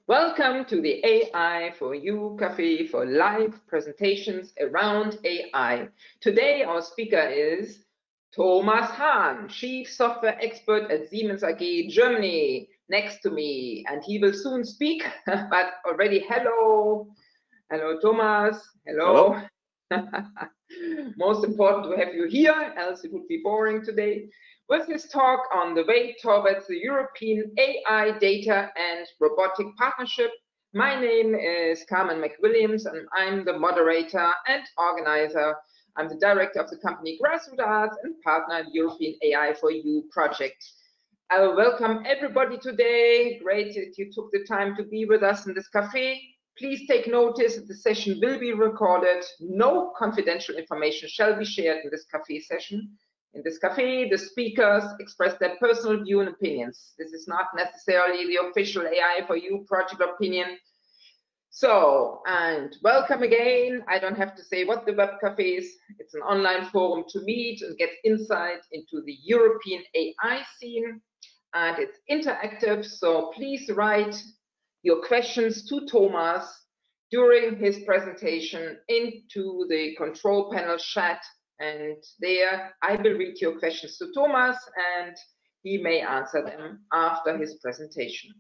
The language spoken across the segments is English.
Welcome to the AI for You Cafe for live presentations around AI. Today our speaker is Thomas Hahn, Chief Software Expert at Siemens AG Germany, next to me, and he will soon speak, but already hello. Hello Thomas, hello. Most important to have you here, else it would be boring today. With this talk on the way towards the European AI data and robotic partnership, my name is Carmen McWilliams and I'm the moderator and organizer. I'm the director of the company Grassroot Arts and partner in the European AI for You project. I will welcome everybody today. Great that you took the time to be with us in this cafe. Please take notice that the session will be recorded. No confidential information shall be shared in this cafe session. In this cafe, the speakers express their personal view and opinions. This is not necessarily the official AI for You project opinion. So, and welcome again. I don't have to say what the web cafe is. It's an online forum to meet and get insight into the European AI scene. And it's interactive, so please write your questions to Thomas during his presentation into the control panel chat. And there I will read your questions to Thomas and he may answer them after his presentation.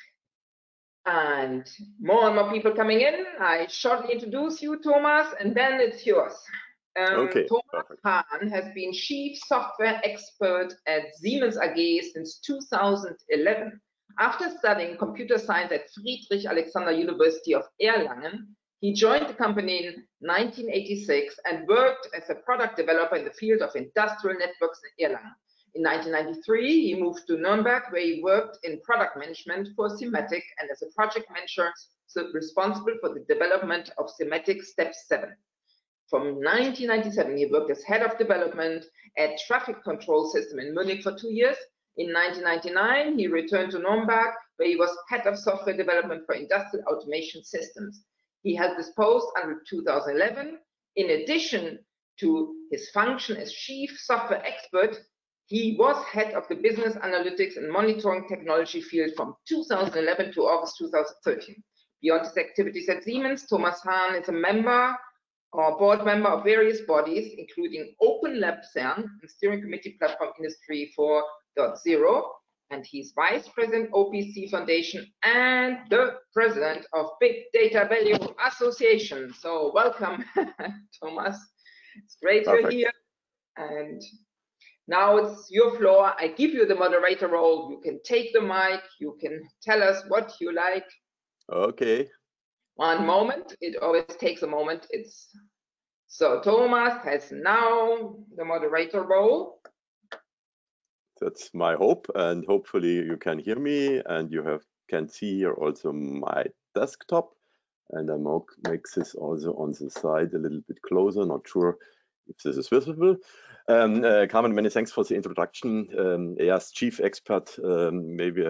And more people coming in. I shortly introduce you, Thomas, and then it's yours. Okay, Thomas Hahn has been Chief Software Expert at Siemens AG since 2011. After studying computer science at Friedrich Alexander University of Erlangen, he joined the company in 1986 and worked as a product developer in the field of industrial networks in Erlangen. In 1993, he moved to Nuremberg, where he worked in product management for Simatic and as a project manager responsible for the development of Simatic Step 7. From 1997, he worked as head of development at Traffic Control System in Munich for 2 years. In 1999, he returned to Nuremberg, where he was head of software development for industrial automation systems. He held this post until 2011. In addition to his function as chief software expert, he was head of the business analytics and monitoring technology field from 2011 to August 2013. Beyond his activities at Siemens, Thomas Hahn is a member or board member of various bodies, including Open Lab CERN and Steering Committee Platform Industry 4.0, and he's Vice President OPC Foundation and the President of Big Data Value Association. So welcome, Thomas. It's great you're here. And now it's your floor. I give you the moderator role. You can take the mic. You can tell us what you like. Okay. One moment. It always takes a moment. So Thomas has now the moderator role. That's my hope, and hopefully you can hear me, and you can see here also my desktop, and I make this also on the side a little bit closer. Not sure if this is visible. Carmen, many thanks for the introduction. Yes, chief expert, maybe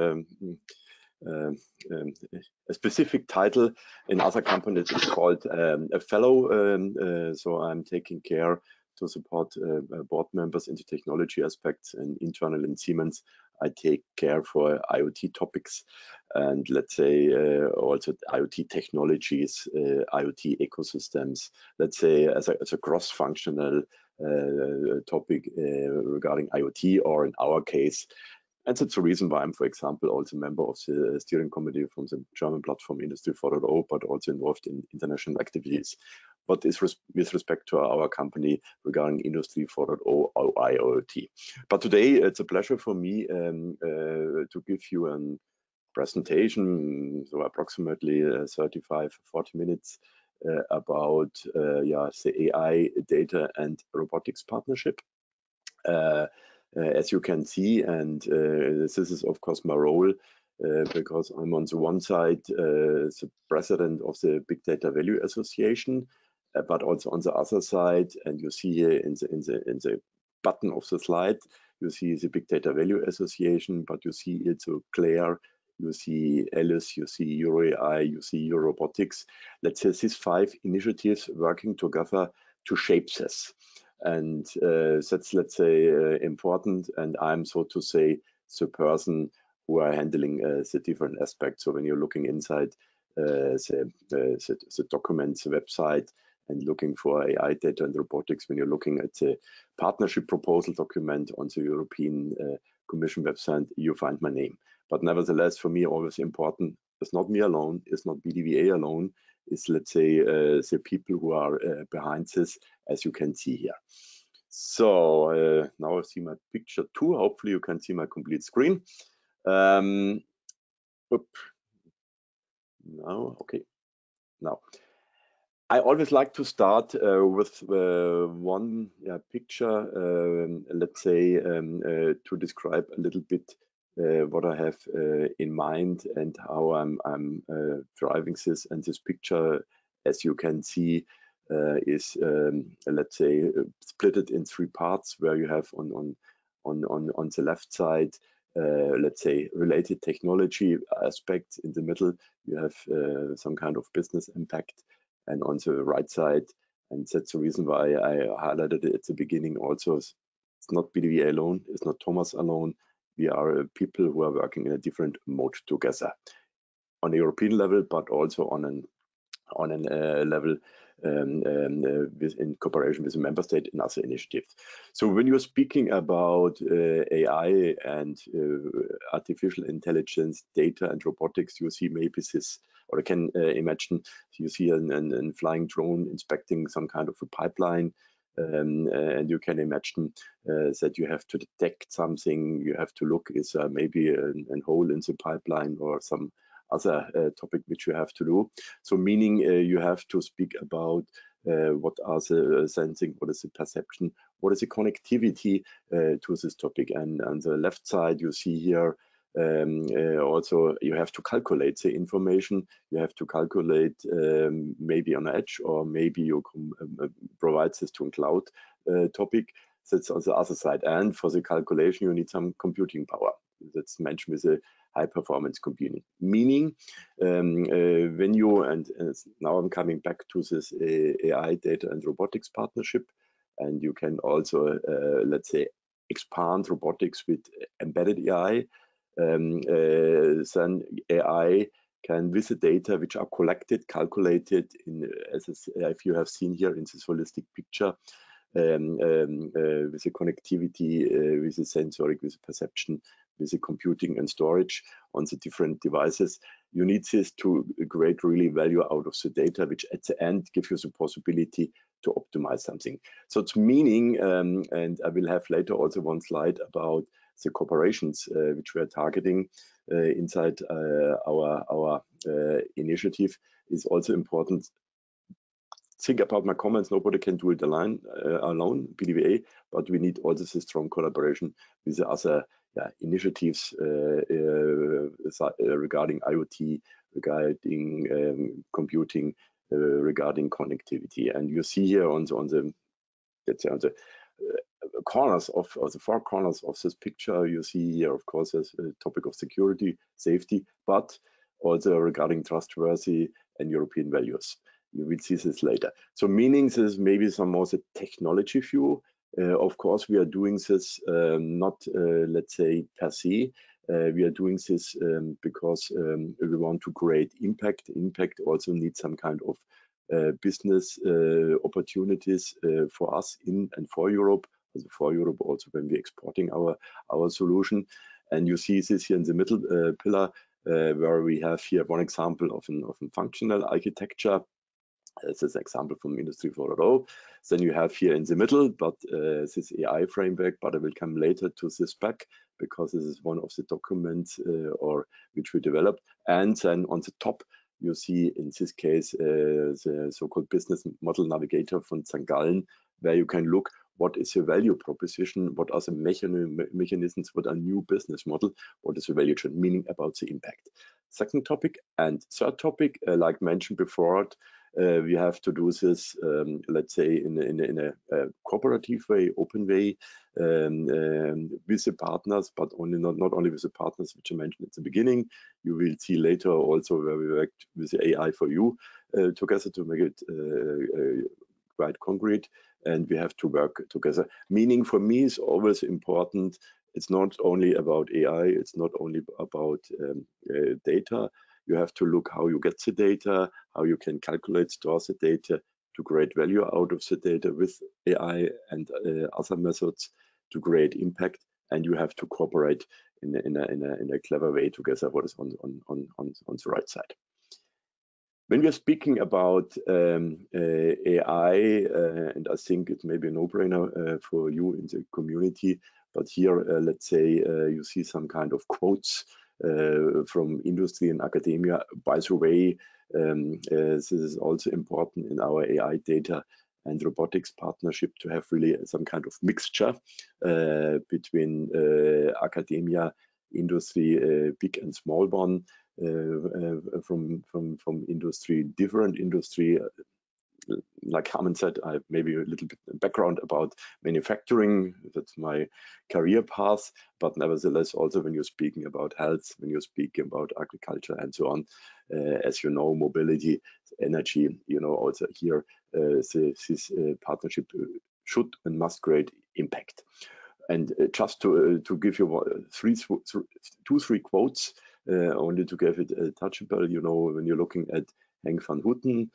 a specific title in other companies is called a fellow. So I'm taking care to support board members into technology aspects, and internal in Siemens I take care for IoT topics and let's say also IoT technologies, IoT ecosystems, let's say as a cross-functional topic regarding IoT, or in our case. And that's the reason why I'm, for example, also a member of the steering committee from the German platform Industry 4.0, but also involved in international activities. But is with respect to our company regarding Industry 4.0 or IoT. But today it's a pleasure for me to give you a presentation, so approximately 35-40 minutes about the AI data and robotics partnership. As you can see, and this is of course my role, because I'm on the one side the president of the Big Data Value Association, but also on the other side, and you see here in the button of the slide, you see the Big Data Value Association, but you see also Claire, you see Alice, you see EuroAI, you see Eurorobotics. Let's say these 5 initiatives working together to shape this. And that's, let's say, important, and I'm, so to say, the person who are handling the different aspects. So when you're looking inside the documents website and looking for AI data and robotics, when you're looking at the partnership proposal document on the European Commission website, you find my name. But nevertheless, for me, always important, it's not me alone, it's not BDVA alone, it's, let's say, the people who are behind this, as you can see here. So now I see my picture too. Hopefully you can see my complete screen. No, okay. Now, I always like to start with one picture, let's say, to describe a little bit what I have in mind and how I'm driving this. And this picture, as you can see, is let's say split it in three parts, where you have on the left side, let's say, related technology aspects. In the middle, you have some kind of business impact, and on the right side, and that's the reason why I highlighted it at the beginning also, it's not BDVA alone, it's not Thomas alone. We are people who are working in a different mode together on a European level, but also on a level in cooperation with the member state and other initiatives. So when you're speaking about AI and artificial intelligence, data and robotics, you see maybe this, or I can imagine you see a flying drone inspecting some kind of a pipeline, and you can imagine that you have to detect something, you have to look, is maybe a hole in the pipeline or some other topic which you have to do. So meaning you have to speak about what are the sensing, what is the perception, what is the connectivity to this topic. And on the left side, you see here also you have to calculate the information. You have to calculate maybe on edge, or maybe you provide this to a cloud topic. That's on the other side. And for the calculation, you need some computing power. That's mentioned with a high performance computing. Meaning when you, and now I'm coming back to this AI data and robotics partnership, and you can also, let's say, expand robotics with embedded AI. Then AI can, with the data which are collected, calculated in, as if you have seen here in this holistic picture, with the connectivity, with the sensoric, with the perception, with the computing and storage on the different devices, you need this to create really value out of the data, which at the end gives you the possibility to optimize something. So it's meaning, and I will have later also one slide about the corporations which we are targeting inside our initiative, is also important. Think about my comments, nobody can do it alone, BDVA, but we need also this strong collaboration with the other initiatives regarding IoT, regarding computing, regarding connectivity. And you see here on the let's say on the corners of the four corners of this picture, you see here, of course, there's a topic of security, safety, but also regarding trustworthy and European values. You will see this later. So meaning this maybe some more the technology view. Of course, we are doing this not, let's say, per se. We are doing this because we want to create impact. Impact also needs some kind of business opportunities for us in and for Europe. Also for Europe, also when we're exporting our solution. And you see this here in the middle pillar, where we have here one example of a functional architecture. This is an example from Industry 4.0. Then you have here in the middle, but this AI framework, but I will come later to this back, because this is one of the documents or which we developed. And then on the top, you see in this case the so-called business model navigator from St. Gallen, where you can look what is the value proposition, what are the mechanisms, what are new business model, what is the value chain, meaning about the impact. Second topic and third topic, like mentioned before, we have to do this, let's say, in a cooperative way, open way, with the partners, but not only with the partners which I mentioned at the beginning. You will see later also where we worked with the AI for you together to make it quite concrete, and we have to work together. Meaning for me is always important it's not only about AI, it's not only about data. You have to look how you get the data, how you can calculate, store the data to create value out of the data with AI and other methods to create impact. And you have to cooperate in a clever way together what is on the right side. When we are speaking about AI, and I think it may be a no-brainer for you in the community, but here, let's say you see some kind of quotes from industry and academia. By the way, this is also important in our AI data and robotics partnership to have really some kind of mixture between academia, industry, big and small one, from industry, different industry. Like Carmen said, I have maybe a little bit of background about manufacturing. That's my career path. But nevertheless, also when you're speaking about health, when you're speaking about agriculture and so on, as you know, mobility, energy, you know, also here, this partnership should and must create impact. And just to give you two, three quotes, only to give it touchable, you know, when you're looking at Henk van Houten,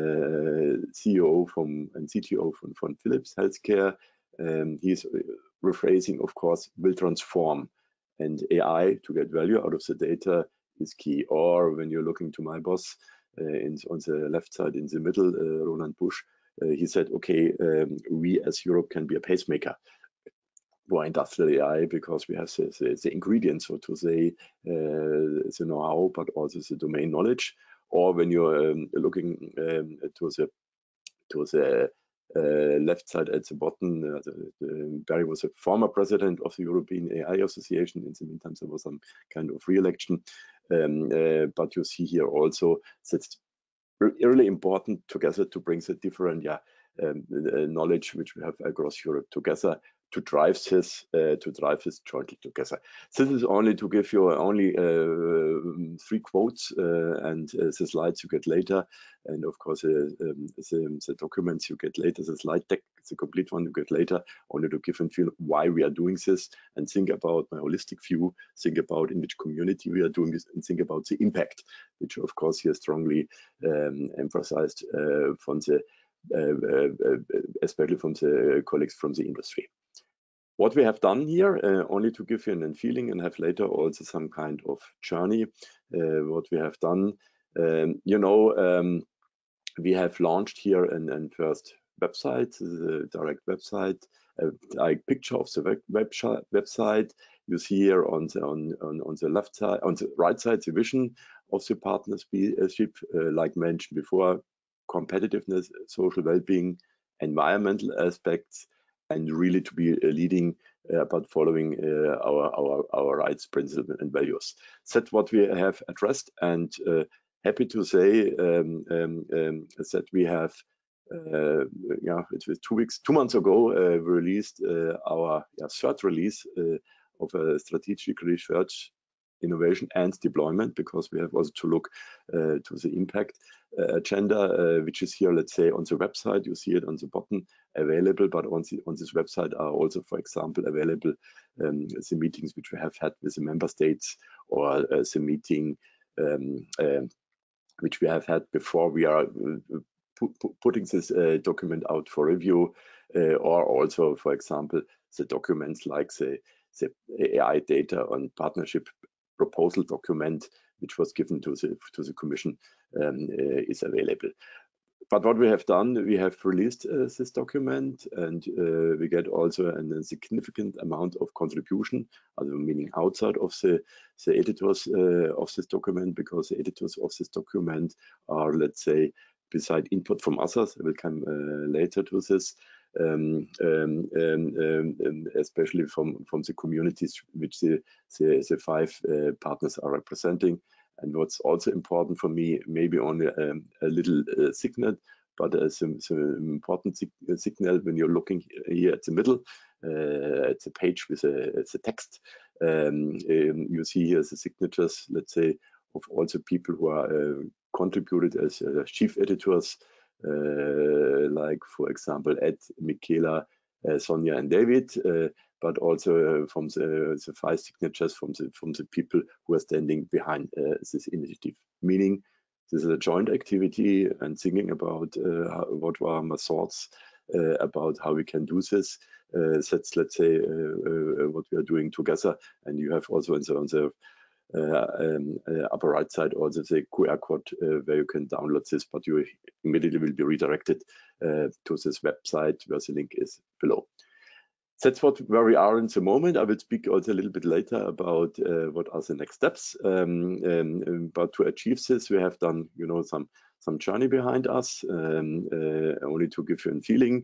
CEO and CTO from Philips Healthcare, he's rephrasing, of course, will transform, and AI to get value out of the data is key. Or when you're looking to my boss on the left side in the middle, Roland Busch, he said, okay, we as Europe can be a pacemaker for industrial AI because we have the ingredients, so to say, the know-how, but also the domain knowledge. Or when you're looking to the left side at the bottom, Barry was a former president of the European AI Association. In the meantime, there was some kind of re-election. But you see here also that's really important together to bring the different knowledge which we have across Europe together to drive this jointly together. This is only to give you only 3 quotes and the slides you get later, and of course the documents you get later, the slide deck, the complete one you get later, only to give and feel why we are doing this and think about my holistic view, think about in which community we are doing this, and think about the impact, which of course here strongly emphasized from the especially from the colleagues from the industry. What we have done here, only to give you a feeling and have later also some kind of journey, what we have done, you know, we have launched here a first website, the direct website, a picture of the website. You see here on the left side, on the right side, the vision of the partnership, like mentioned before, competitiveness, social well-being, environmental aspects, and really to be leading but following our rights, principles, and values. That's what we have addressed, and happy to say that we have, it was 2 months ago, we released our third release of a strategic research, innovation and deployment, because we have also to look to the impact agenda, which is here, let's say, on the website. You see it on the bottom available, but on this website are also, for example, available the meetings which we have had with the member states, or the meeting which we have had before we are putting this document out for review, or also, for example, the documents like the AI data on partnership proposal document, which was given to the Commission, is available. But what we have done, we have released this document, and we get also a significant amount of contribution, meaning outside of the editors of this document, because the editors of this document are, let's say, beside input from others, I will come later to this, especially from the communities which the 5 partners are representing. And what's also important for me, maybe only a little signal, but some important signal when you're looking here at the middle, at the page with the text. You see here the signatures, let's say, of also people who are contributed as chief editors, like, for example, Ed, Michaela, Sonia, and David. but also from the 5 signatures from the people who are standing behind this initiative. Meaning, this is a joint activity and thinking about what are my thoughts about how we can do this. That's, let's say, what we are doing together. And you have also on the upper right side also the QR code where you can download this, but you immediately will be redirected to this website where the link is below. That's where we are in the moment. I will speak also a little bit later about what are the next steps. But to achieve this, we have done, some journey behind us. Only to give you a feeling,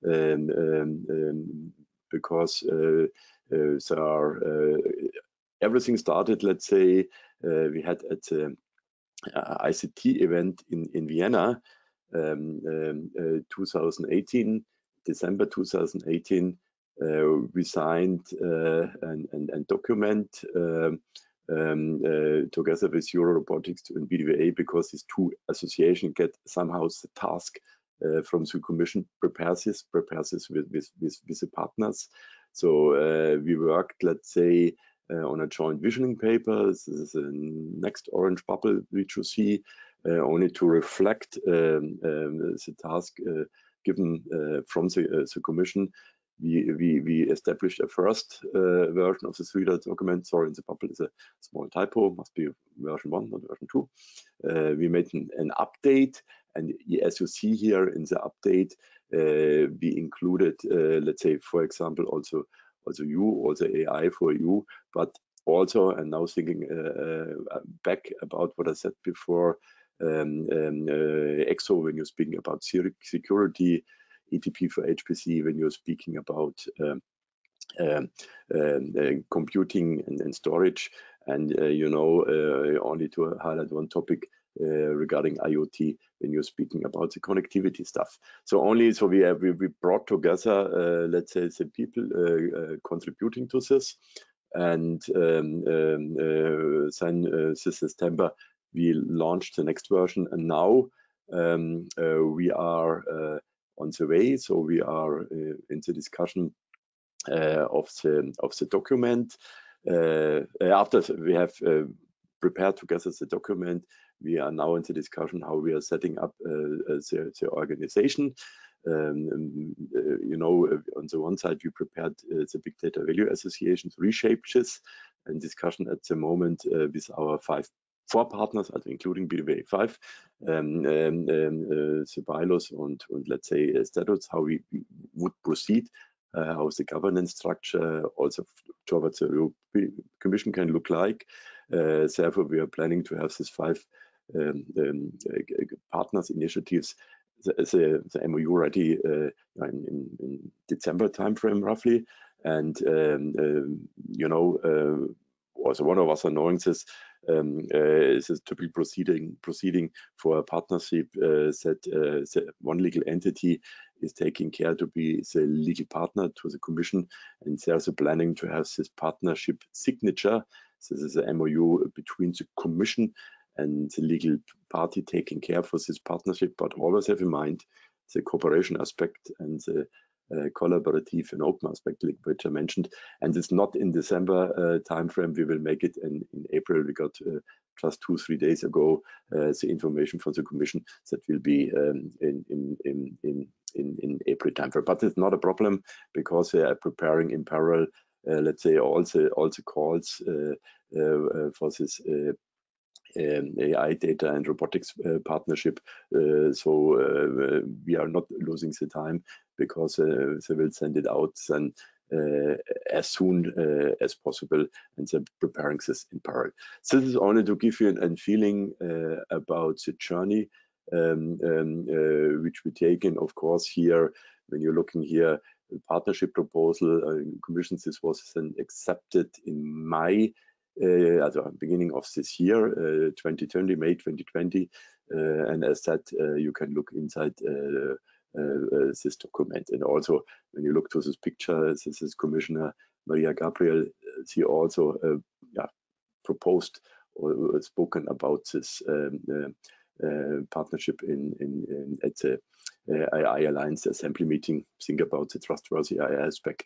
because there are everything started. Let's say we had at the ICT event in Vienna, 2018, December 2018. We signed a document together with Eurorobotics and BDVA, because these two associations get somehow the task from the Commission, prepare this with the partners. So we worked, let's say, on a joint visioning paper. This is the next orange bubble which you see, only to reflect the task given from the Commission. We established a first version of the 3.0 document. Sorry, in the bubble is a small typo, must be version 1, not version 2. We made an update, and as you see here in the update, we included, let's say, for example, also AI for you, but also, and now thinking back about what I said before, EXO, when you're speaking about security, ETP for HPC, when you're speaking about computing and storage, and only to highlight one topic regarding IoT, when you're speaking about the connectivity stuff. So we brought together, let's say, the people contributing to this, and then this September we launched the next version, and now we are on the way. So we are in the discussion of the document. After we have prepared together the document, we are now in the discussion how we are setting up the organization. On the one side, we prepared the Big Data Value Association, reshaped this, and discussion at the moment with our 4 partners, including BDVA 5, the bylaws and let's say statutes, how we would proceed, how the governance structure also towards the European Commission can look like. Therefore, we are planning to have these 5 partners initiatives, the MOU ready in December timeframe roughly, and also one of us are knowing this. This is to be proceeding for a partnership that one legal entity is taking care to be the legal partner to the Commission, and there's a planning to have this partnership signature. So this is a MOU between the Commission and the legal party taking care for this partnership, but always have in mind the cooperation aspect and the collaborative and open aspect which I mentioned. And it's not in December timeframe. We will make it in April. We got just 2-3 days ago the information from the Commission that will be in April timeframe. But it's not a problem, because they are preparing in parallel, let's say, all the calls for this AI data and robotics partnership. So we are not losing the time, because they will send it out then as soon as possible, and they're preparing this in parallel. So this is only to give you a feeling about the journey which we take in. Of course, here, when you're looking here, the partnership proposal, Commission, this was then accepted in May, at the beginning of this year, 2020, May 2020, and as that, you can look inside this document. And also, when you look to this picture, this is Commissioner Maria Gabriel. She also proposed or spoken about this partnership at the AI Alliance Assembly meeting. Think about the trustworthy AI aspect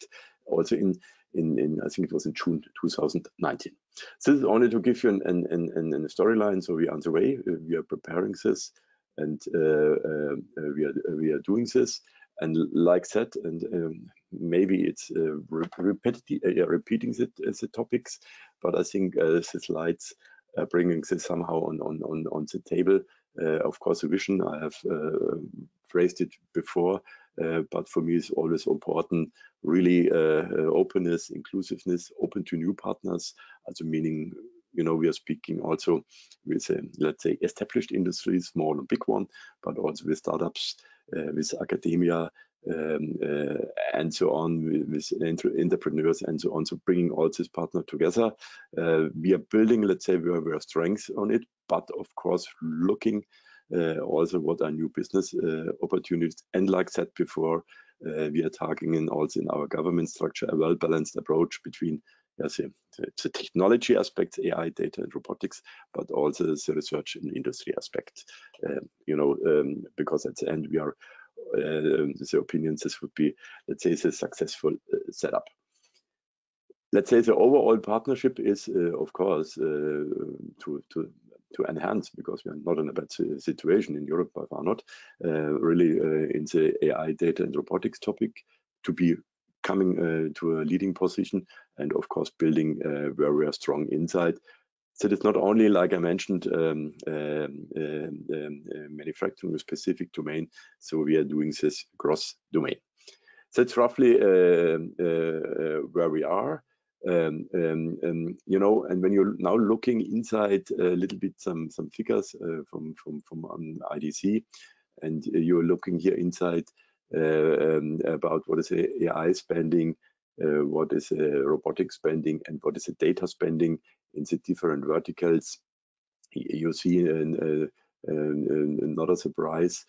also in I think it was in June 2019. This is only to give you a storyline. So we are on the way. We are preparing this, and we are doing this. And like that, and maybe it's repeating the topics, but I think the slides bringing this somehow on the table. Of course, the vision I have phrased it before, but for me it's always important, really openness, inclusiveness, open to new partners, also meaning, you know, we are speaking also with, let's say, established industries, small and big one, but also with startups, with academia, and so on, with entrepreneurs and so on. So bringing all this partner together, we are building, let's say, we have strengths on it, but of course looking also what are new business opportunities. And like said before, we are targeting also in our government structure a well-balanced approach between the technology aspects, AI, data, and robotics, but also the research and industry aspect. You know, because at the end we are the opinions this would be, let's say, a successful setup. Let's say the overall partnership is, of course, to enhance, because we are not in a bad situation in Europe, by far not, really in the AI, data, and robotics topic, to be coming to a leading position, and of course building where we are strong inside. So it's not only, like I mentioned, manufacturing a specific domain, so we are doing this cross domain. So that's roughly where we are. You know, and when you're now looking inside a little bit some figures from IDC, and you're looking here inside about what is AI spending, what is robotic spending, and what is the data spending in the different verticals, you see not a surprise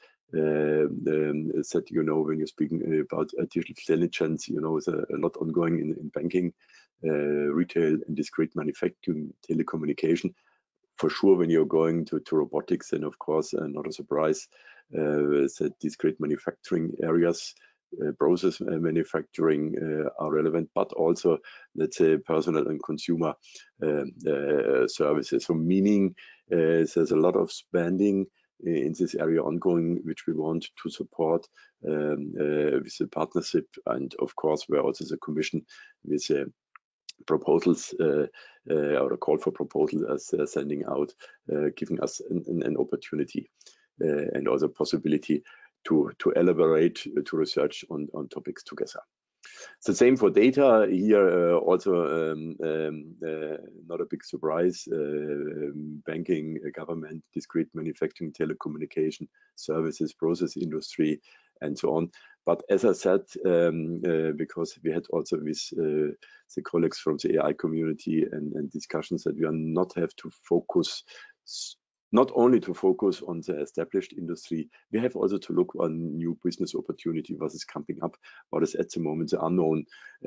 that, you know, when you're speaking about artificial intelligence, you know, there's a lot ongoing in banking, retail, and discrete manufacturing, telecommunication. For sure, when you're going to robotics, then of course not a surprise that discrete manufacturing areas, process manufacturing are relevant, but also, let's say, personal and consumer services. So meaning there's a lot of spending in this area ongoing, which we want to support with the partnership, and of course where also the Commission with proposals or a call for proposals as they're sending out, giving us an opportunity and also possibility to elaborate, to research on topics together. So same for data here, also not a big surprise, banking, government, discrete manufacturing, telecommunication, services, process industry, and so on. But as I said, because we had also with the colleagues from the AI community and discussions that we are not have to focus, not only to focus on the established industry, we have also to look on new business opportunity, what is coming up, what is at the moment the unknown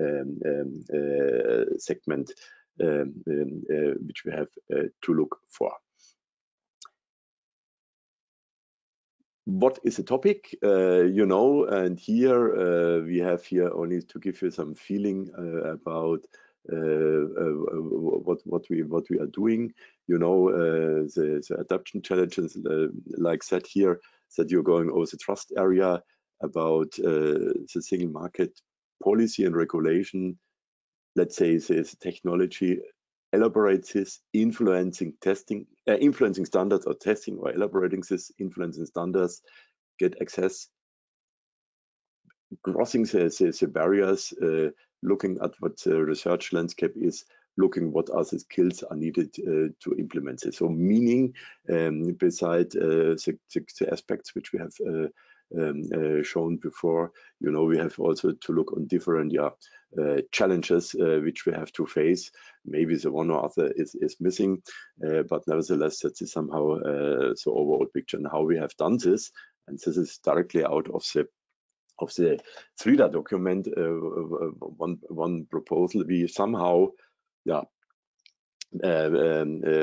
segment which we have to look for. What is the topic, you know, and here we have here only to give you some feeling about what we are doing, you know, the adoption challenges, like said here, that you're going over the trust area about the single market policy and regulation. Let's say this technology elaborates this, influencing standards, or testing or elaborating this, influencing standards, get access, crossing the barriers, looking at what the research landscape is, looking what other skills are needed to implement this. So meaning, beside the aspects which we have shown before, you know, we have also to look on different challenges which we have to face. Maybe the one or other is missing, but nevertheless that is somehow the overall picture and how we have done this. And this is directly out of the Thrida document, one proposal. We somehow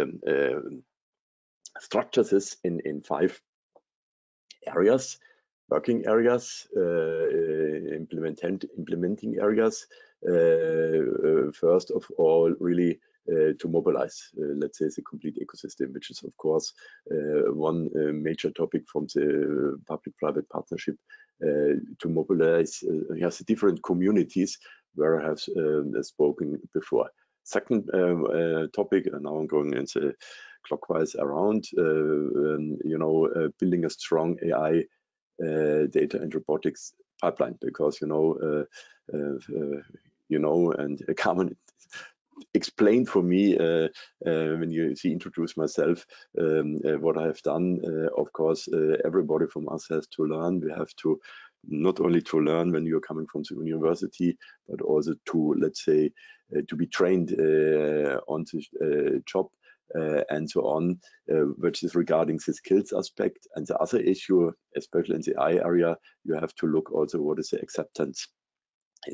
structure this in 5 areas. working areas, implementing areas. First of all, really to mobilize, let's say, the complete ecosystem, which is of course one major topic from the public-private partnership, to mobilize the different communities where I have spoken before. Second topic, and now I'm going into clockwise around, building a strong AI data and robotics pipeline, because and Carmen explained for me when you introduce myself what I have done. Of course, everybody from us has to learn. We have to not only to learn when you're coming from the university, but also to, let's say, to be trained on the job and so on, which is regarding the skills aspect. And the other issue, especially in the AI area, you have to look also what is the acceptance in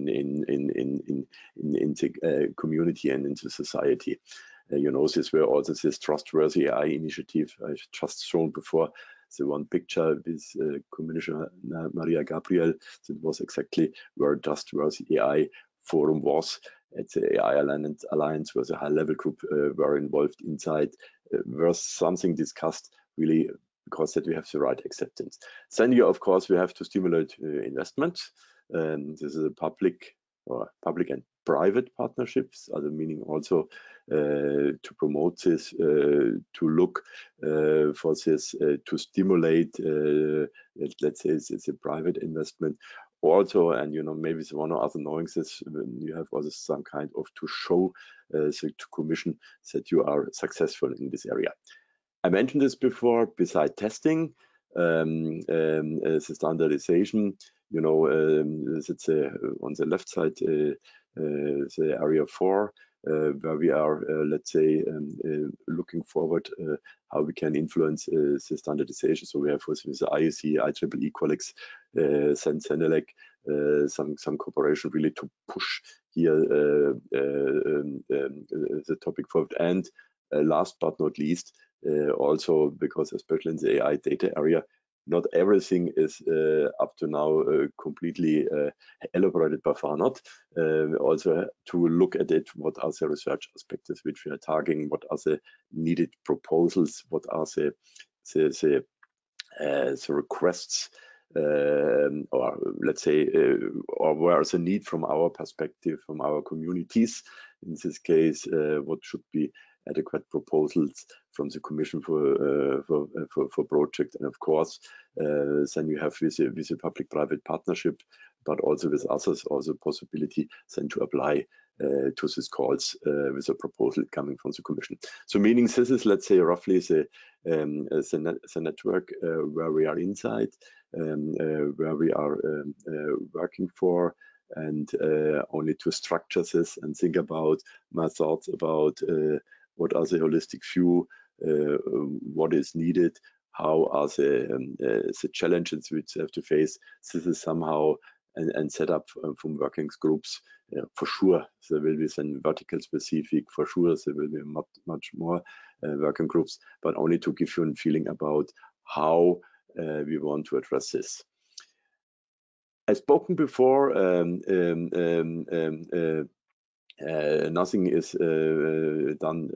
the community and into society. This were also this trustworthy AI initiative I just shown before. The one picture with Commissioner Maria Gabriel, that was exactly where Trustworthy AI Forum was at the AI Alliance, where the high-level group were involved inside, where something discussed really because that we have the right acceptance. Then here, of course, we have to stimulate investment. This is a public and private partnerships, other meaning also to promote this, to look for this, to stimulate, let's say, it's a private investment also. And maybe the one or other knowing this, you have also some kind of to show to commission that you are successful in this area. I mentioned this before. Beside testing, the standardization, it's on the left side, the area 4, where we are, let's say, looking forward how we can influence the standardization. So we have with the IEC, IEEE colleagues, Senelec, some cooperation really to push here the topic forward. And last but not least, also because especially in the AI data area, not everything is up to now completely elaborated, by far not. Also to look at it, what are the research aspects which we are targeting, what are the needed proposals, what are the requests, or let's say, or where is the need from our perspective, from our communities. In this case, what should be adequate proposals from the Commission for project, and of course, then you have with a public-private partnership, but also with others, also possibility then to apply to these calls with a proposal coming from the Commission. So meaning this is, let's say, roughly the network where we are inside, where we are working for, and only to structure this and think about my thoughts about what are the holistic view, what is needed, how are the challenges which they have to face. This is somehow and set up from working groups. For sure, there will be some vertical specific. For sure, there will be much more working groups, but only to give you a feeling about how we want to address this. I've spoken before. Nothing is done,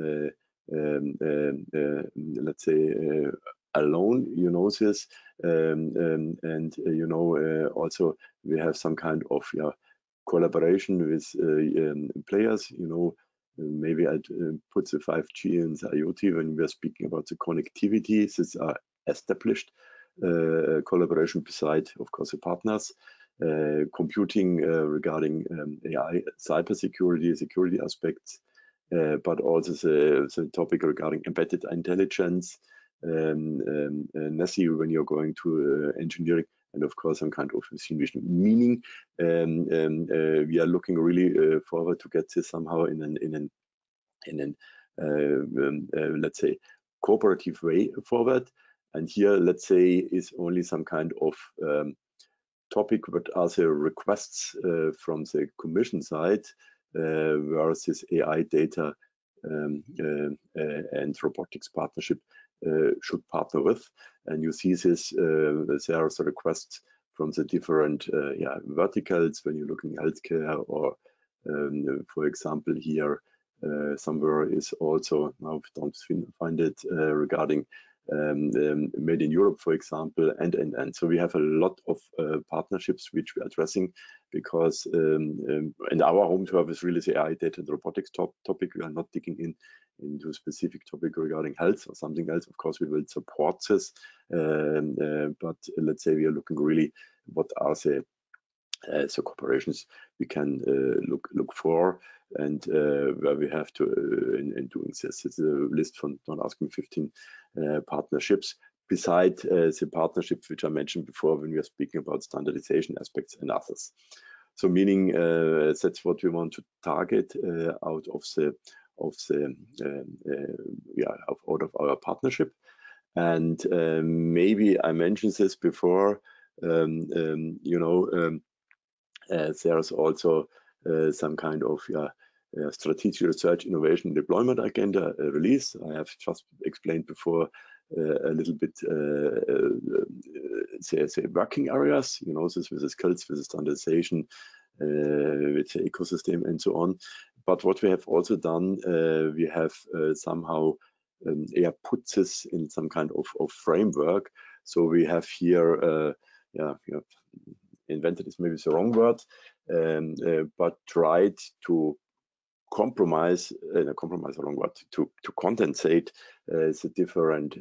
let's say, alone. This, and also we have some kind of collaboration with players. Maybe I'd put the 5G and the IoT when we are speaking about the connectivity. These are established collaboration beside, of course, the partners. Computing regarding AI, cybersecurity, security aspects, but also the topic regarding embedded intelligence, NESI when you're going to engineering, and of course some kind of machine vision. Meaning, we are looking really forward to get this somehow in an let's say cooperative way forward. And here, let's say, is only some kind of topic, what are the requests from the Commission side, where this AI data and robotics partnership should partner with. And you see this, there are the requests from the different verticals when you're looking at healthcare, or for example here somewhere is also, now I don't find it, regarding made in Europe, for example, and so we have a lot of partnerships which we're addressing, because and our home turf is really the AI, data and robotics topic. We are not digging into a specific topic regarding health or something else. Of course we will support this, but let's say we are looking really what are the corporations we can look for, and where we have to in doing this. It's a list from, don't ask me, 15 partnerships beside the partnerships which I mentioned before when we are speaking about standardization aspects and others. So meaning that's what we want to target out of our partnership. And maybe I mentioned this before, there's also some kind of strategic research, innovation, deployment agenda release. I have just explained before a little bit say working areas, this with the skills, with the standardization, with the ecosystem and so on. But what we have also done, we have somehow put this in some kind of framework. So we have here invented is maybe the wrong word, but tried to compromise the wrong word, to condensate the different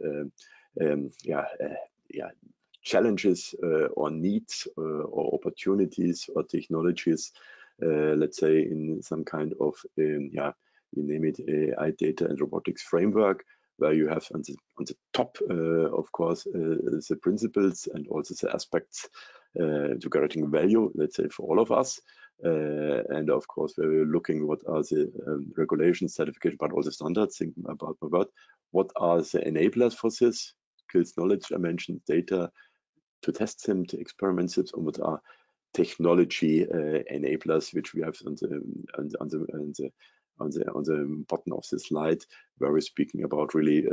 challenges or needs or opportunities or technologies, let's say in some kind of you name it, AI, data and robotics framework, where you have on the top, of course, the principles and also the aspects to creating value, let's say, for all of us. And of course, we're looking what are the regulations, certification, but also standards, thinking about what are the enablers for this, skills, knowledge, I mentioned, data, to test them, to experiment them, and what are technology enablers, which we have on the bottom of the slide, where we're speaking about really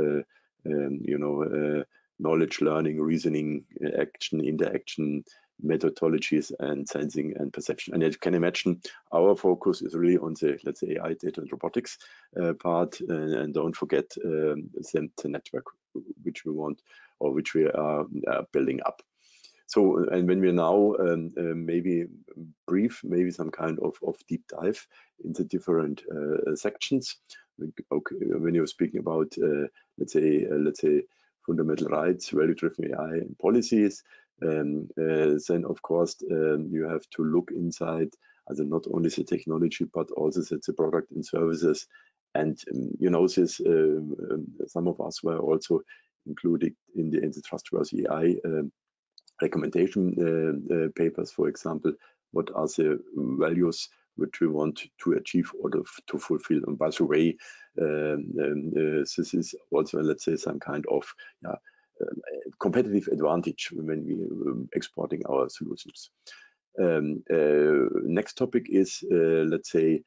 knowledge, learning, reasoning, action, interaction, methodologies, and sensing and perception. And as you can imagine, our focus is really on the, let's say, AI, data and robotics part, and don't forget the network which we want, or which we are building up. So, and when we now maybe some kind of deep dive into different sections. Okay, when you're speaking about let's say fundamental rights, value-driven AI, and policies, then of course you have to look inside, as not only the technology but also the product and services. And this some of us were also included in the trustworthy AI recommendation papers, for example. What are the values which we want to achieve or to fulfill? And by the way, this is also, let's say, some kind of competitive advantage when we exporting our solutions. Next topic is, let's say,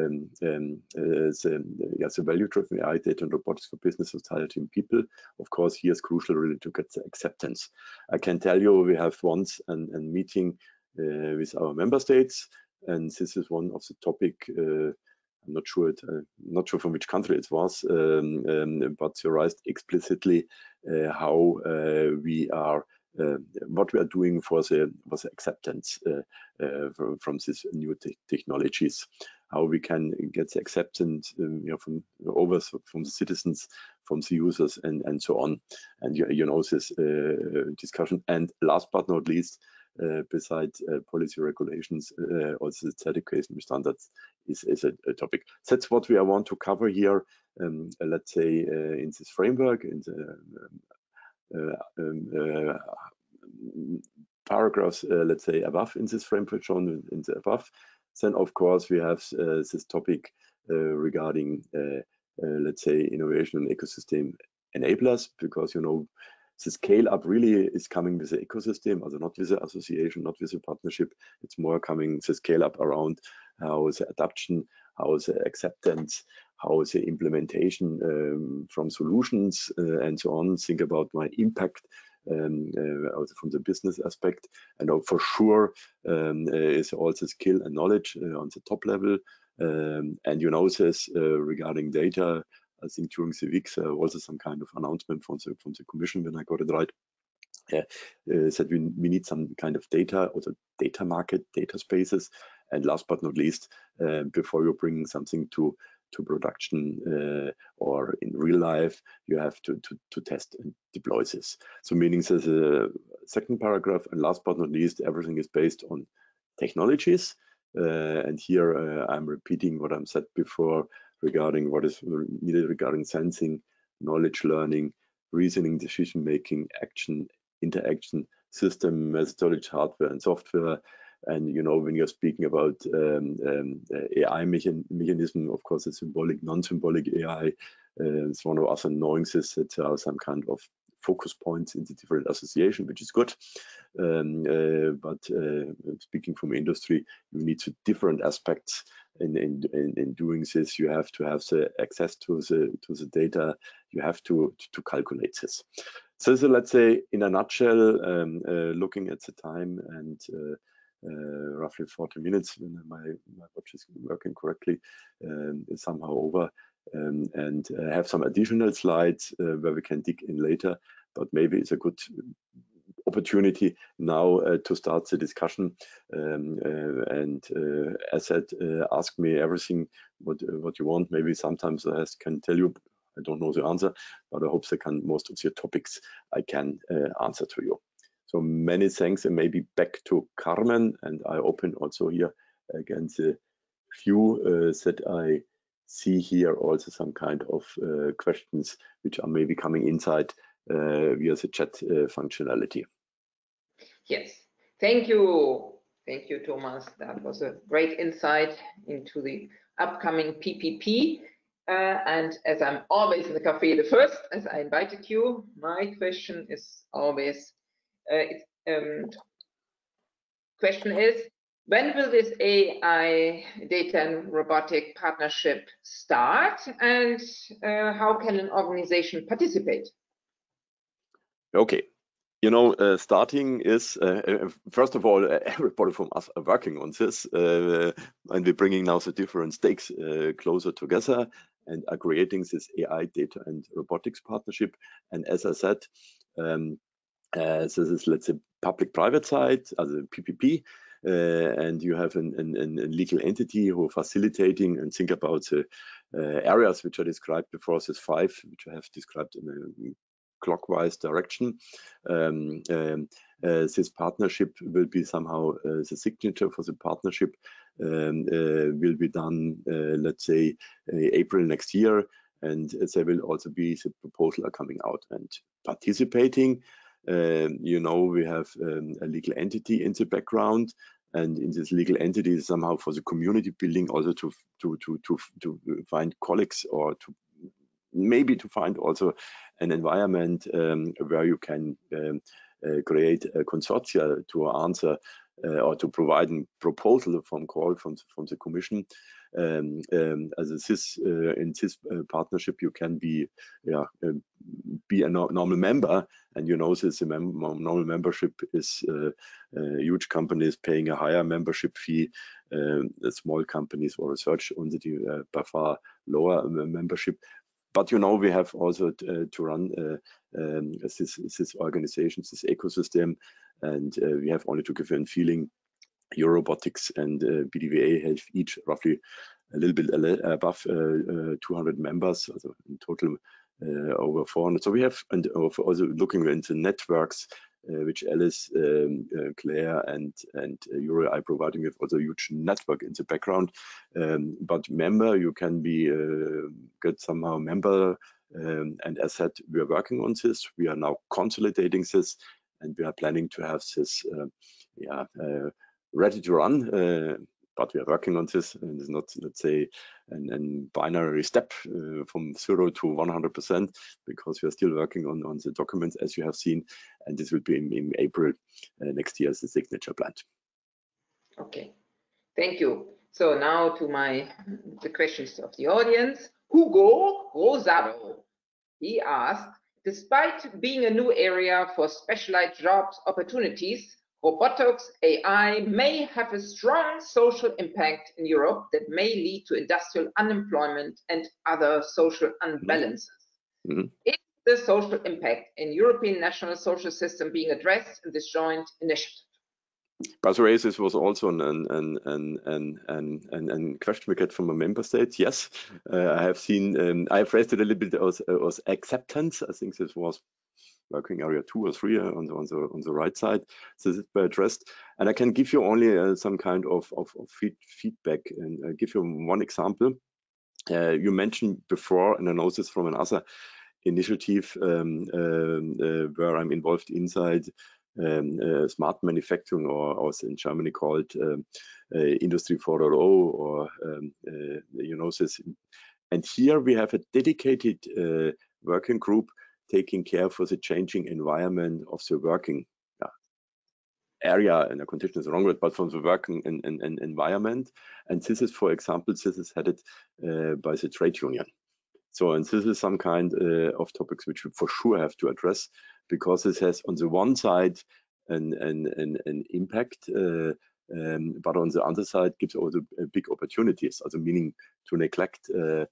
the value-driven AI, data and robotics for business, society, and people. Of course, here is crucial really to get the acceptance. I can tell you we have once a meeting with our member states, and this is one of the topic. I'm not sure from which country it was, but you raised explicitly how we are. What we are doing for the acceptance from these new technologies, how we can get the acceptance from the citizens, from the users, and so on. And this discussion. And last but not least, besides policy regulations, also the certification standards is a topic. That's what we want to cover here. Let's say in this framework, in the paragraphs, let's say, above in this framework, shown in the above. Then, of course, we have this topic regarding, let's say, innovation and ecosystem enablers, because, the scale up really is coming with the ecosystem, also not with the association, not with the partnership. It's more coming the scale up around how the adoption, how the acceptance, how the implementation from solutions and so on, think about my impact also from the business aspect. And for sure is also skill and knowledge on the top level. And you know this regarding data. I think during the weeks also some kind of announcement from the commission, when I got it right, said we need some kind of data, also data market, data spaces. And last but not least, before you bring something to production or in real life, you have to test and deploy this. So meaning there's a second paragraph, and last but not least, everything is based on technologies. And here I'm repeating what I said before regarding what is needed regarding sensing, knowledge learning, reasoning, decision making, action, interaction, system, methodology, hardware and software. And you know, when you're speaking about AI mechanism, of course, the symbolic, non-symbolic AI is one of us knowing this, that there are some kind of focus points in the different association, which is good. But speaking from industry, you need to different aspects in doing this. You have to have the access to the data. You have to calculate this. So let's say in a nutshell, looking at the time and roughly 40 minutes when my watch is working correctly, is somehow over, and have some additional slides where we can dig in later, but maybe it's a good opportunity now to start the discussion. And as said, ask me everything what you want. Maybe sometimes I can tell you I don't know the answer, but I hope they can most of the topics I can answer to you. So many thanks, and maybe back to Carmen. And I open also here again the view that I see here also some kind of questions which are maybe coming inside via the chat functionality. Yes, thank you. Thank you, Thomas. That was a great insight into the upcoming PPP. And as I'm always in the cafe the first, as I invited you, my question is always, question is, when will this AI data and robotic partnership start, and how can an organization participate? Okay. You know, starting is, first of all, everybody from us are working on this, and we're bringing now the different stakes closer together and are creating this AI data and robotics partnership. And as I said, this is, let's say, public-private side, as a PPP, and you have a legal entity who are facilitating and think about the areas which are described before, this 5, which I have described in a clockwise direction. This partnership will be somehow the signature for the partnership will be done, let's say, April next year, and there will also be the proposal are coming out and participating. You know, we have a legal entity in the background, and in this legal entity somehow for the community building, also to find colleagues, or to maybe to find also an environment where you can create a consortia to answer or to provide a proposal from the commission. As this in this partnership, you can be a normal member, and you know this normal membership is huge companies paying a higher membership fee, small companies or research entity by far lower membership. But you know, we have also to run this organization, this ecosystem, and we have only to give you a feeling. Eurobotics and BDVA have each roughly a little bit above 200 members, so in total over 400. So we have, and also looking into networks, which Alice, Claire, and Yuri are providing with also a huge network in the background. But member, you can be get somehow member, and as said, we are working on this. We are now consolidating this, and we are planning to have this ready to run, but we are working on this, and it's not, let's say, a binary step from 0 to 100%, because we are still working on the documents, as you have seen, and this will be in April next year as the signature planned. Okay, thank you. So now to the questions of the audience. Who Hugo Rosado. He asked, despite being a new area for specialized jobs opportunities, robotics AI may have a strong social impact in Europe that may lead to industrial unemployment and other social unbalances. Is the social impact in European national social system being addressed in this joint initiative? By the way, this was also a question we get from a member state. Yes, I have seen. I have phrased it a little bit as acceptance. I think this was working area 2 or 3 on the right side. So this is addressed, and I can give you only some kind of feedback and give you one example. You mentioned before, and I know this from another initiative where I'm involved inside. Smart manufacturing, or also in Germany called Industry 4.0, or you know this. And here we have a dedicated working group taking care for the changing environment of the working area, and the condition is the wrong word, but from the working environment. And this is, for example, this is headed by the trade union. So, and this is some kind of topics which we for sure have to address, because this has on the one side an impact, but on the other side gives also big opportunities. Also meaning to neglect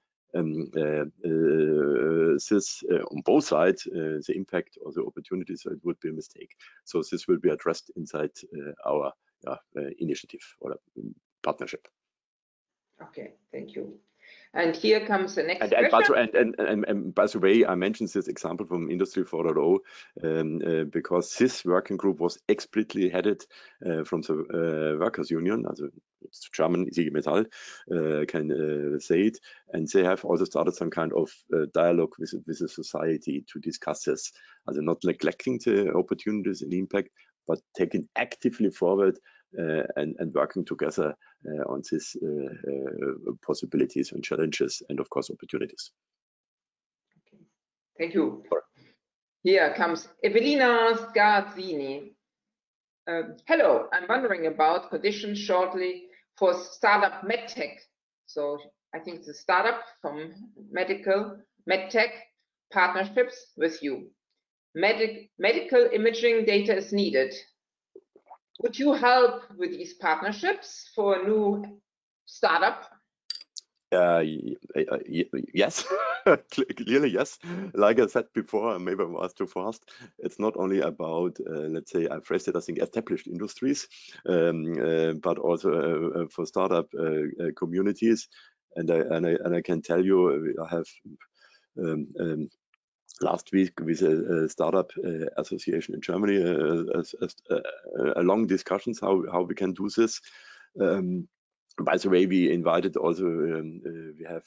this on both sides, the impact or the opportunities, it would be a mistake. So this will be addressed inside our initiative or partnership. Okay, thank you. And here comes the next question. And by the way, I mentioned this example from Industry 4.0 because this working group was explicitly headed from the workers' union, also it's German, IG Metall, can say it, and they have also started some kind of dialogue with the society to discuss this, also not neglecting the opportunities and impact, but taking actively forward and working together on these possibilities and challenges, and of course opportunities. Okay. Thank you. Here comes Evelina Scarzini. Hello, I'm wondering about conditions shortly for startup medtech. So I think the startup from medtech partnerships with you. Medical imaging data is needed. Would you help with these partnerships for a new startup? Yes, clearly yes. Like I said before, maybe I was too fast. It's not only about, let's say, I phrased it, I think, established industries, but also for startup communities. And I can tell you, I have last week with a startup association in Germany, a long discussions how we can do this. By the way, we invited also, we have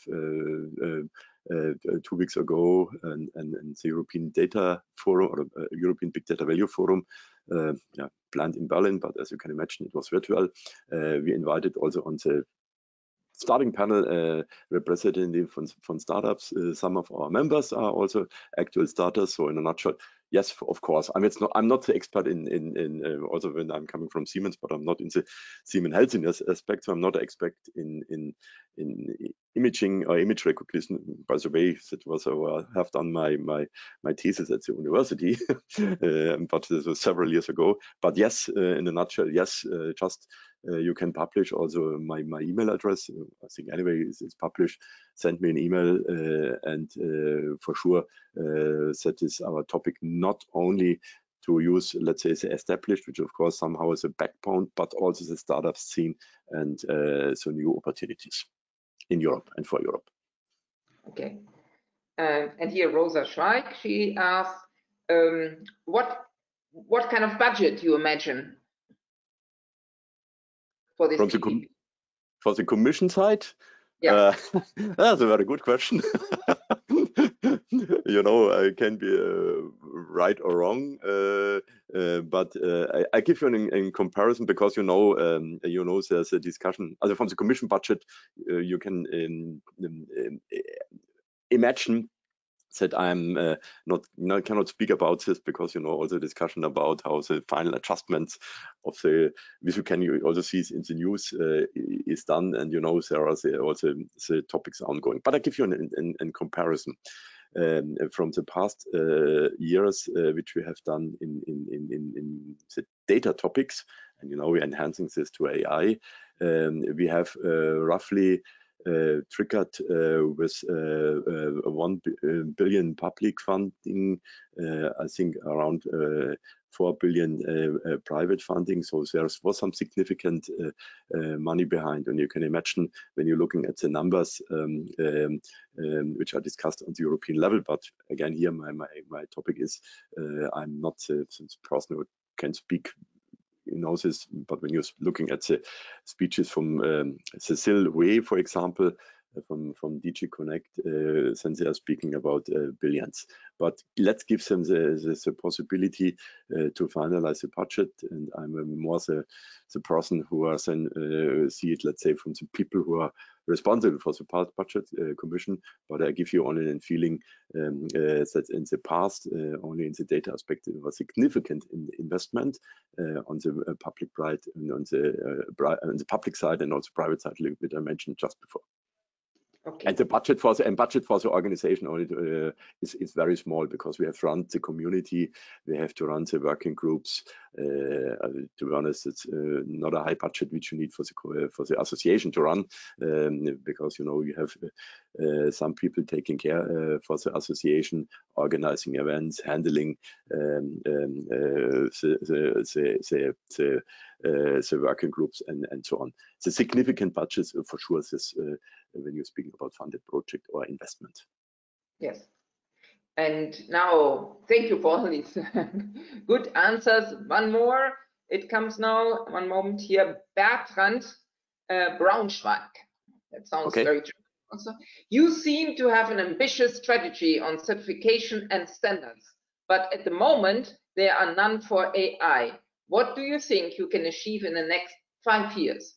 2 weeks ago and the European Data Forum, or European Big Data Value Forum, planned in Berlin, but as you can imagine, it was virtual. We invited also on the starting panel representative from startups. Some of our members are also actual starters. So in a nutshell, yes, of course. I mean, I'm not the expert in also when I'm coming from Siemens, but I'm not in the Siemens Healthineers aspect. So I'm not an expert in imaging or image recognition. By the way, that was I have done my thesis at the university, but this was several years ago. But yes, in a nutshell, yes, just you can publish also my email address. I think anyway it's published. Send me an email, and for sure that is our topic. Not only to use, let's say, the established, which of course somehow is a backbone, but also the startup scene and so new opportunities in Europe and for Europe. Okay. And here Rosa Schweig, she asked, what kind of budget you imagine for this? For the commission side? Yeah. That's a very good question. You know, I can be right or wrong, but I give you in comparison, because you know there's a discussion. Also from the commission budget, you can imagine that I'm cannot speak about this because also discussion about how the final adjustments of the, which you can also see in the news, is done, and there are also the topics ongoing. But I give you an comparison from the past years, which we have done in the data topics, and we're enhancing this to AI. We have roughly triggered with 1 billion public funding, I think around 4 billion private funding. So there was some significant money behind, and you can imagine when you're looking at the numbers which are discussed on the European level. But again, here my topic is I'm not the person who can speak this, but when you're looking at the speeches from Cecile Way, for example, from DG Connect, then they are speaking about billions. But let's give them the possibility to finalize the budget, and I'm more the person who are then see it, let's say, from the people who are responsible for the budget commission. But I give you only a feeling that in the past, only in the data aspect, it was significant investment on the public side and on the public side, and also private side, a little bit I mentioned just before. Okay. And the budget for the organization only is very small, because we have to run the community, we have to run the working groups. To be honest, it's not a high budget which you need for the association to run, because you have some people taking care for the association, organizing events, handling the working groups, and so on. The significant budgets for sure is when you're speaking about funded project or investment. Yes. And now, thank you for all these good answers. One more. It comes now. One moment here. Bertrand Braunschweig. That sounds okay. very true. Also, you seem to have an ambitious strategy on certification and standards, but at the moment there are none for AI. What do you think you can achieve in the next 5 years?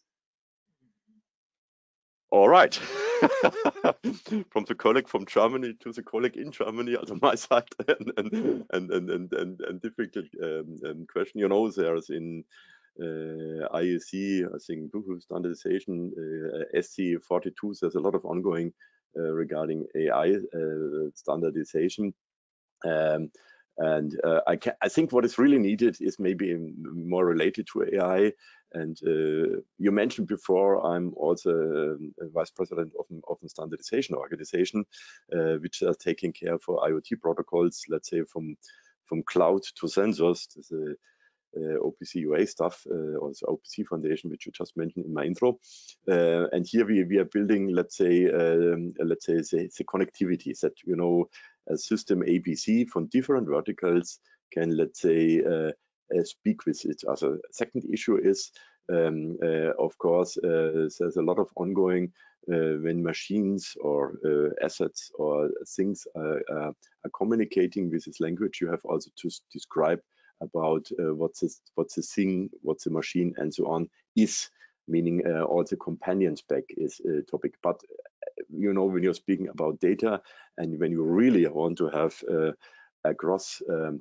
All right. From the colleague from Germany to the colleague in Germany, on my side, and difficult question. There's in IEC, I think, standardization, SC 42. There's a lot of ongoing regarding AI standardization. I think what is really needed is maybe more related to AI. And you mentioned before, I'm also vice president of a standardization organization, which are taking care for IoT protocols, let's say from cloud to sensors, the OPC UA stuff, also OPC Foundation, which you just mentioned in my intro. And here we are building, let's say the connectivity that a system ABC from different verticals can, let's say, speak with each other. Second issue is, of course, there's a lot of ongoing when machines or assets or things are communicating with this language. You have also to describe about what's the thing, what's the machine, and so on is, meaning also companion spec is a topic. But when you're speaking about data, and when you really want to have across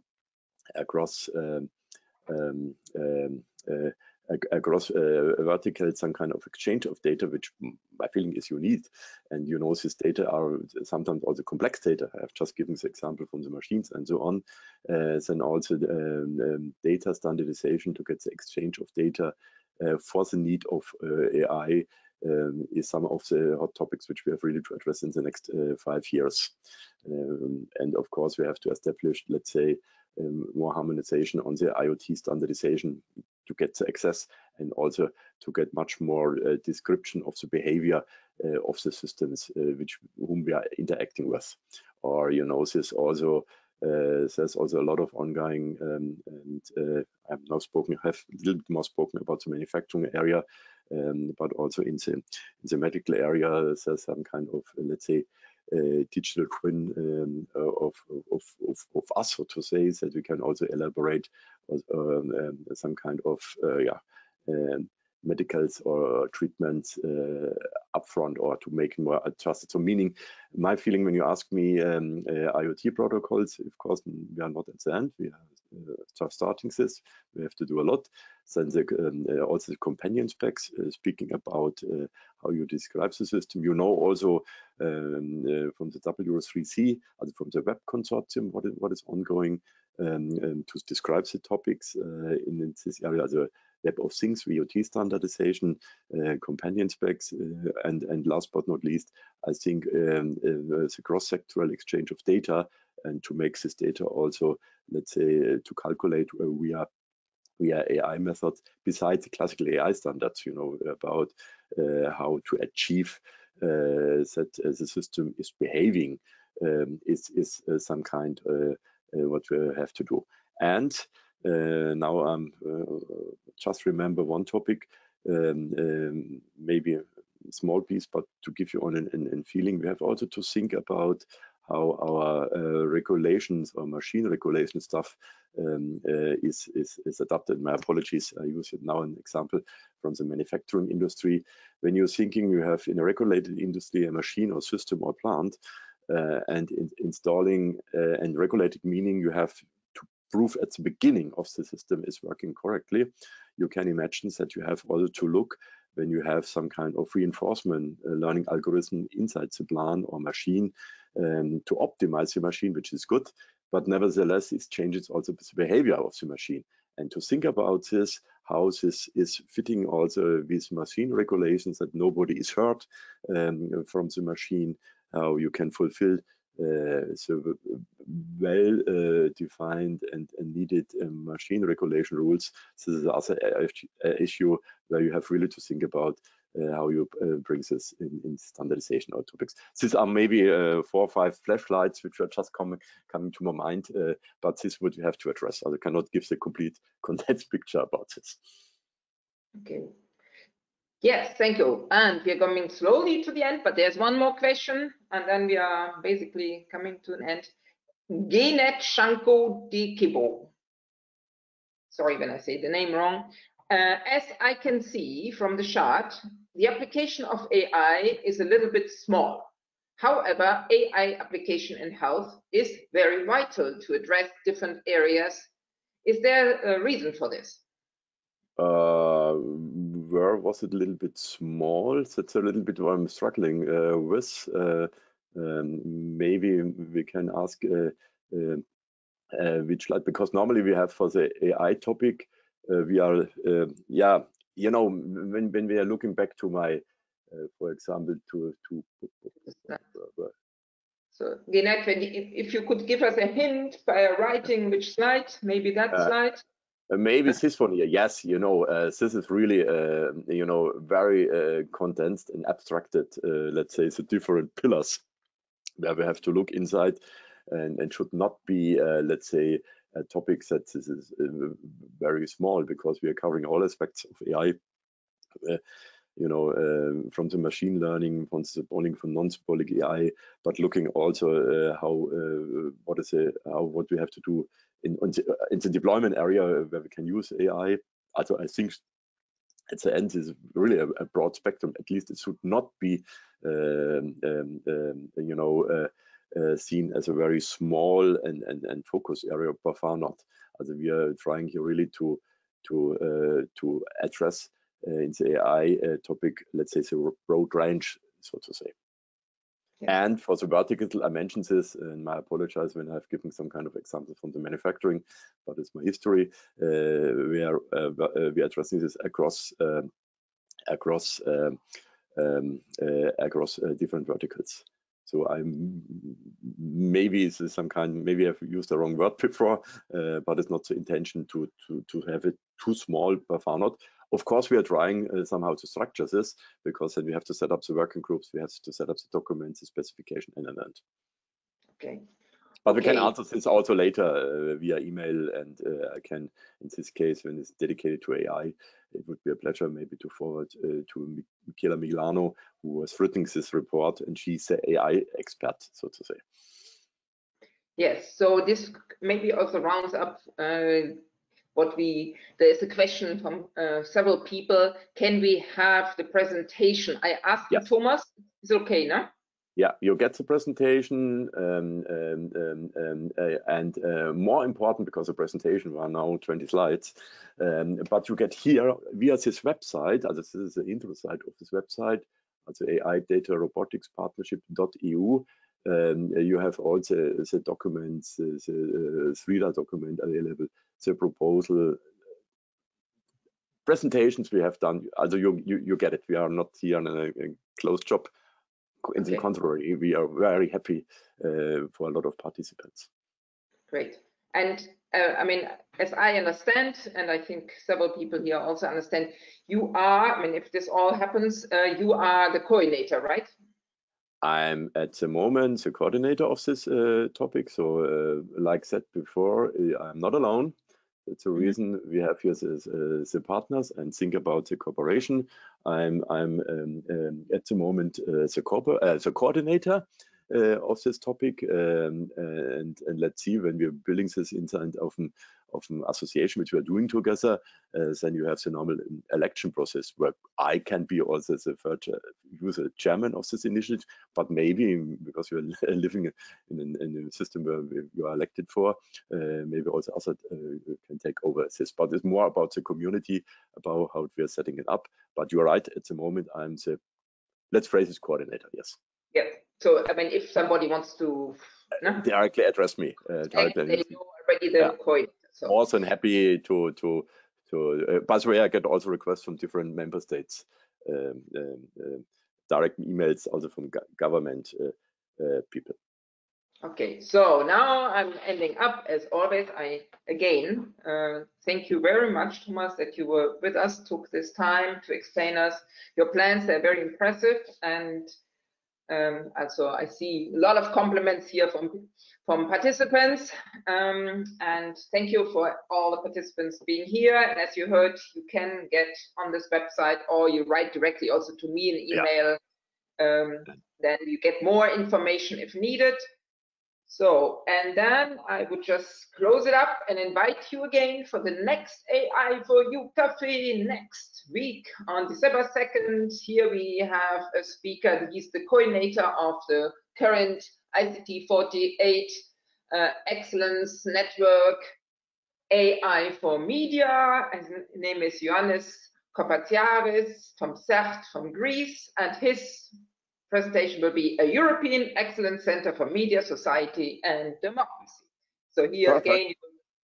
vertical some kind of exchange of data, which my feeling is you need. And this data are sometimes also complex data. I have just given the example from the machines and so on. Then also data standardization to get the exchange of data for the need of AI is some of the hot topics which we have really to address in the next 5 years. And of course, we have to establish, let's say, more harmonization on the IoT standardization to get the access, and also to get much more description of the behavior of the systems whom we are interacting with. Or there's also a lot of ongoing, and I've now have a little bit more spoken about the manufacturing area, but also in the medical area, there's some kind of, let's say, digital twin of us, so to say, that we can also elaborate some kind of medicals or treatments upfront, or to make more trusted. So meaning, my feeling when you ask me IoT protocols, of course, we are not at the end. We are just starting this. We have to do a lot. Then also the companion specs, speaking about how you describe the system. You know also from the W3C, from the web consortium, what is ongoing to describe the topics in this area, the Web of Things, IoT standardization, companion specs, and last but not least, I think the cross-sectoral exchange of data, and to make this data also, let's say, to calculate via AI methods, besides the classical AI standards, you know, about how to achieve that the system is behaving, is some kind what we have to do. And now I'm just remember one topic, maybe a small piece, but to give you on an feeling, we have also to think about how our regulations or machine regulation stuff is adapted. My apologies, I use it now an example from the manufacturing industry. When you're thinking you have in a regulated industry a machine or system or plant, and installing and regulated, meaning you have to prove at the beginning of the system is working correctly. You can imagine that you have also to look when you have some kind of reinforcement learning algorithm inside the plant or machine to optimize the machine, which is good, but nevertheless it changes also the behavior of the machine. And to think about this, how this is fitting also with machine regulations, that nobody is hurt from the machine, how you can fulfill so well defined and needed machine regulation rules. This is also an issue where you have really to think about how you bring this in standardization or topics. These are maybe 4 or 5 flashlights which are just coming to my mind, but this would you have to address. I cannot give the complete condensed picture about this. Okay. Yes, thank you. And we're coming slowly to the end, but there's one more question, and then we are basically coming to an end. Genet Shanko Dikibo. Sorry when I say the name wrong. As I can see from the chart, the application of AI is a little bit small. However, AI application in health is very vital to address different areas. Is there a reason for this? Where was it a little bit small? That's a little bit what I'm struggling with. Maybe we can ask which slide, because normally we have for the AI topic, we are, yeah, you know, when we are looking back to my, for example, to so Genet, if you could give us a hint by writing which slide, maybe that slide. Maybe this one here. Yes, you know, this is really, you know, very condensed and abstracted, let's say, the different pillars where we have to look inside, and should not be, let's say, topics that this is very small, because we are covering all aspects of AI, you know, from the machine learning, from symbolic, from non-symbolic AI, but looking also how what we have to do in the deployment area where we can use AI. Also, I think at the end is really a broad spectrum. At least it should not be, you know, seen as a very small and focused area, by far not. Also, we are trying here really to address in the AI topic, let's say, the broad range, so to say. Yeah. And for the vertical, I mentioned this, and I apologize when I've given some kind of example from the manufacturing, but it's my history. We are addressing this across different verticals. So maybe this is some kind, maybe I've used the wrong word before, but it's not the intention to have it too small, by far not. Of course, we are trying somehow to structure this, because then we have to set up the working groups, we have to set up the documents, the specification, and. Okay. But we can answer this also later via email, and I can, in this case, when it's dedicated to AI, it would be a pleasure maybe to forward to Michela Milano, who was writing this report, and she's the AI expert, so to say. Yes, so this maybe also rounds up there's a question from several people. Can we have the presentation? I asked you, Thomas, it's okay, no? Yeah, you get the presentation, and more important, because the presentation are now 20 slides, but you get here via this website, this is the intro site of this website, also AI Data Robotics Partnership.eu. You have also the documents, the SRIDA document available, the proposal, presentations we have done. Also you get it. We are not here in a closed shop. In the contrary, we are very happy for a lot of participants. Great. And I mean, as I understand, and I think several people here also understand, you are, I mean, if this all happens, you are the coordinator, right? I'm at the moment the coordinator of this topic. So like said before, I'm not alone. That's the reason we have here the partners and think about the cooperation. I'm at the moment the coordinator of this topic, and let's see, when we're building this inside of an association which we are doing together, then you have the normal election process where I can be also the first chairman of this initiative, but maybe because we're living in a system where you are elected for, maybe also other can take over this. But it's more about the community, about how we are setting it up. But you're right, at the moment I'm the, let's phrase it, coordinator. Yes. Yeah. So I mean, if somebody wants to directly address me, directly, they know already the coordinator. So. Also happy to by the way, I get also requests from different member states, direct emails also from government people. Okay, so now I'm ending up. As always, I again thank you very much, Thomas, that you were with us, took this time to explain us your plans. They're very impressive, and also I see a lot of compliments here from participants, and thank you for all the participants being here. And as you heard, you can get on this website, or you write directly also to me an email. Then you get more information if needed. So, and then I would just close it up and invite you again for the next AI for You Cafe next week on December 2nd. Here we have a speaker. He's the coordinator of the current ICT 48 Excellence Network AI for Media. His name is Ioannis Kopatsiaris from CERT from Greece, and his presentation will be a European Excellence Center for Media, Society and Democracy. So here again.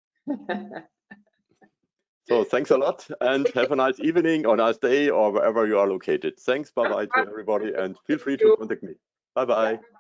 So thanks a lot, and have a nice evening or nice day or wherever you are located. Thanks, bye-bye to everybody, and feel free to contact me. Bye-bye.